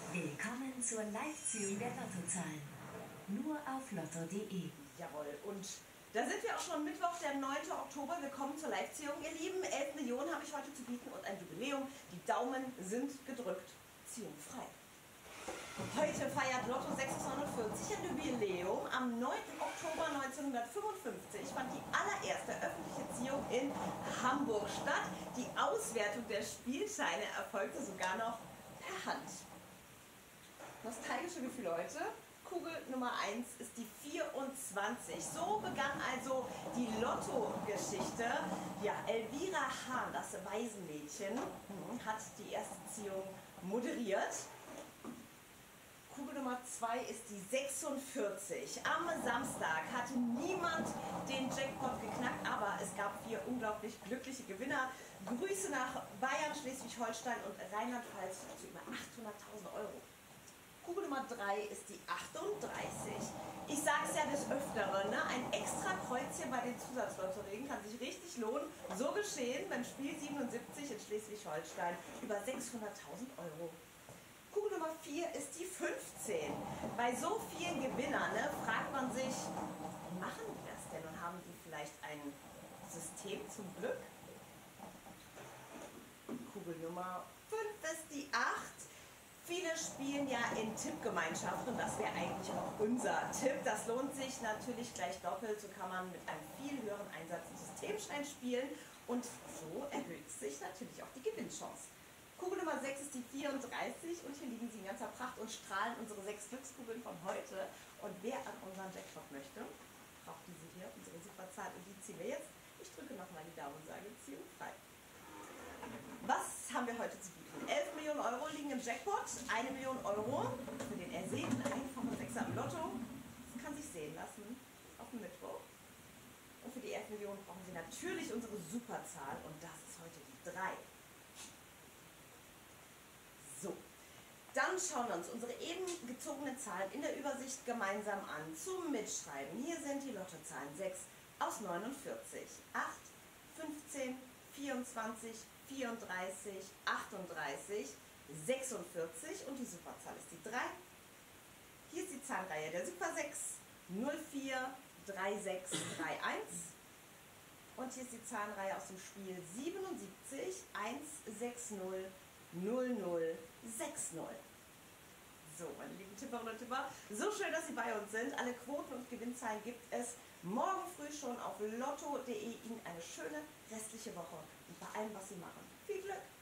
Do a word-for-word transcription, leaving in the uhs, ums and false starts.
Willkommen zur Live-Ziehung der Lottozahlen. Nur auf lotto punkt de. Jawohl, und da sind wir auch schon Mittwoch, der neunte Oktober. Willkommen zur Live-Ziehung, ihr Lieben. elf Millionen habe ich heute zu bieten und ein Jubiläum. Die Daumen sind gedrückt. Ziehung frei. Heute feiert Lotto sechshundertneunundvierzig ein Jubiläum. Am neunten Oktober neunzehnhundertfünfundfünfzig fand die allererste öffentliche Ziehung in Hamburg statt. Die Auswertung der Spielscheine erfolgte sogar noch per Hand. Nostalgische Gefühle heute. Kugel Nummer eins ist die vierundzwanzig. So begann also die Lotto-Geschichte. Ja, Elvira Hahn, das Waisenmädchen, hat die erste Ziehung moderiert. Kugel Nummer zwei ist die sechsundvierzig. Am Samstag hatte niemand den Jackpot geknackt, aber es gab vier unglaublich glückliche Gewinner. Grüße nach Bayern, Schleswig-Holstein und Rheinland-Pfalz zu über achthunderttausend Euro. Kugel Nummer drei ist die achtunddreißig. Ich sage es ja des Öfteren, ne? Ein extra Kreuzchen bei den Zusatzlotterien kann sich richtig lohnen. So geschehen beim Spiel siebenundsiebzig in Schleswig-Holstein über sechshunderttausend Euro. Kugel Nummer vier ist die fünfzehn. Bei so vielen Gewinnern, ne, fragt man sich, wie machen die das denn und haben die vielleicht ein System zum Glück? Kugel Nummer fünf ist die acht. Viele spielen ja in Tippgemeinschaften und das wäre eigentlich auch unser Tipp. Das lohnt sich natürlich gleich doppelt. So kann man mit einem viel höheren Einsatz im Systemschein spielen und so erhöht sich natürlich auch die Gewinnchance. Kugel Nummer sechs ist die vierunddreißig und hier liegen sie in ganzer Pracht und strahlen, unsere sechs Glückskugeln von heute. Und wer an unseren Jackpot möchte, braucht diese hier, unsere Superzahl, und die ziehen wir jetzt. Ich drücke nochmal die Daumen und sage Ziehung frei. Was haben wir heute zu bieten? elf Millionen Euro liegen im Jackpot, eine Million Euro für den ersehnten einfachen Sechser im Lotto. Das kann sich sehen lassen auf dem Mittwoch. Und für die elf Millionen brauchen Sie natürlich unsere Superzahl und das ist heute die drei. So, dann schauen wir uns unsere eben gezogenen Zahlen in der Übersicht gemeinsam an. Zum Mitschreiben. Hier sind die Lottozahlen sechs aus neunundvierzig, acht, fünfzehn, vierundzwanzig, vierunddreißig, achtunddreißig, sechsundvierzig und die Superzahl ist die drei. Hier ist die Zahnreihe der Super sechs, null vier, drei sechs, drei eins. Und hier ist die Zahnreihe aus dem Spiel siebenundsiebzig, eins sechs null, null null sechs null. So, meine lieben Tipperinnen und Tipper, so schön, dass Sie bei uns sind. Alle Quoten und Gewinnzahlen gibt es morgen früh schon auf lotto punkt de. Ihnen eine schöne restliche Woche und bei allem, was Sie machen, viel Glück!